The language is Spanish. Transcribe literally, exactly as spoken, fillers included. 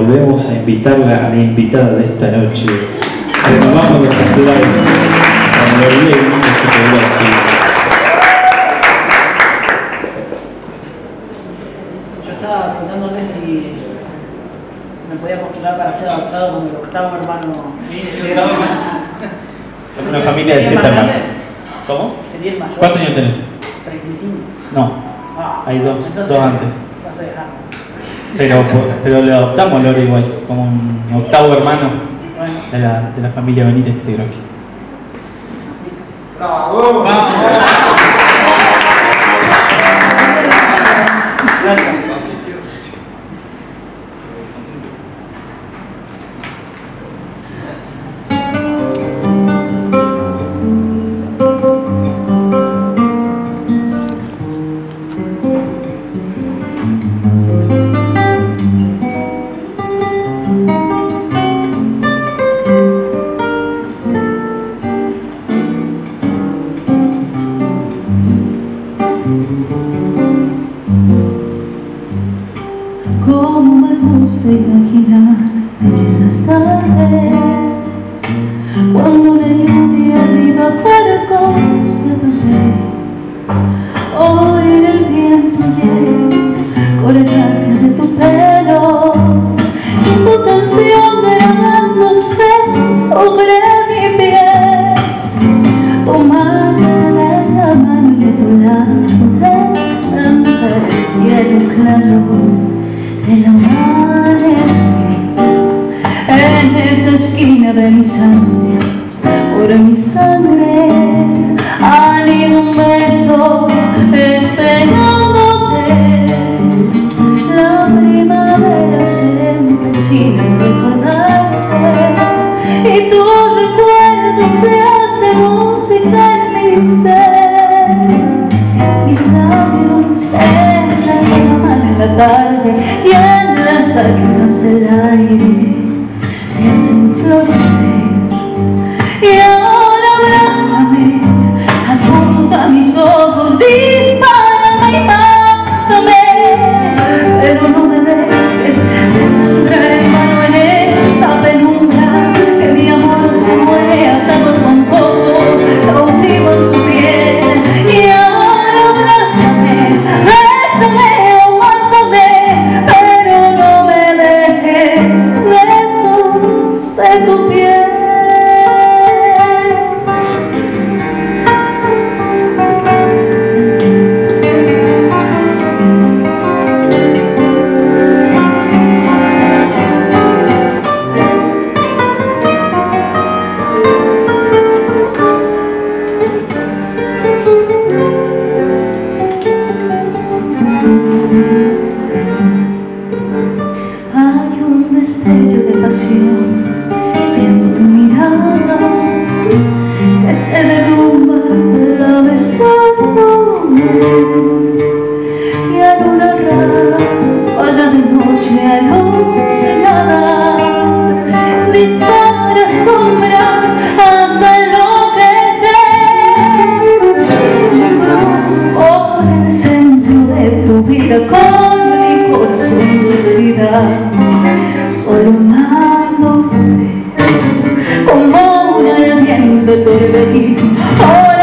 volvemos a invitarla a la invitada de esta noche. Renovamos los aplausos a Lorelei Núñez que quedó aquí. Yo estaba preguntándole si, si me podía postular para ser adoptado como el octavo hermano. Somos una familia de siete hermanos. ¿Cómo? ¿Sería el mayor? ¿Cuántos años tenés? treinta y cinco. No, Ah, hay dos, entonces, dos antes. vas a dejar. Pero, pero lo adoptamos, Lore, igual, como un octavo hermano Bueno. de la, de la familia Benítez Tegroqui. ¡Bravo! Gracias. Cómo me gusta imaginar que esas tardes, cuando la lluvia arriba para constante, oír el viento lleno con el traje de tu pelo y tu canción grabándose sobre mi piel, tomarte de la mano y a tu lado descender el cielo claro del amanecer, en esa esquina de mis ansias por mi sangre anida un beso esperándote. La primavera se empecina en recordarte y tu recuerdo se hace música en mi ser. Mis labios te reclaman en la tarde y en las lágrimas del aire te hacen florecer. Y ahora abrázame, apunta mis ojos, dispárame y mátame, pero no me dejes desangrar en mano en esta penumbra, que mi amor se muere atado con todo, cautivo en tu piel. Y ahora abrázame, bésame o mátame, pero no me dejes lejos de tu piel. Hay un destello de pasión en tu mirada que se derrumba atravesándome, y en una ráfaga de noche alucinada dispara sombras hasta enloquecer. Yo cruzo por el centro de tu vida con mi corazón suicida, solo amándote como un ardiente torbellino.